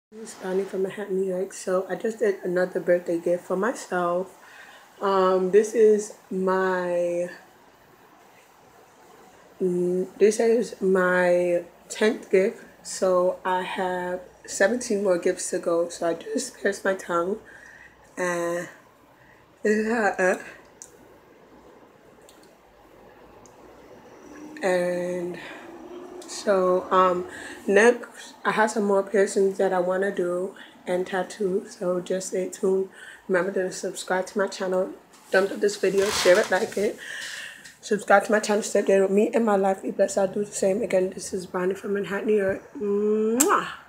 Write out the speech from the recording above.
This is Brownie from Manhattan, New York. So I just did another birthday gift for myself. This is my 10th gift. So I have 17 more gifts to go. So I just pierced my tongue, and this is how and so next I have some more piercings that I want to do and tattoos, so just stay tuned. Remember to subscribe to my channel, thumbs up this video, share it, like it, subscribe to my channel, stay there with me in my life. Be blessed. I'll do the same again. This is Brownie from Manhattan, New York. Muah.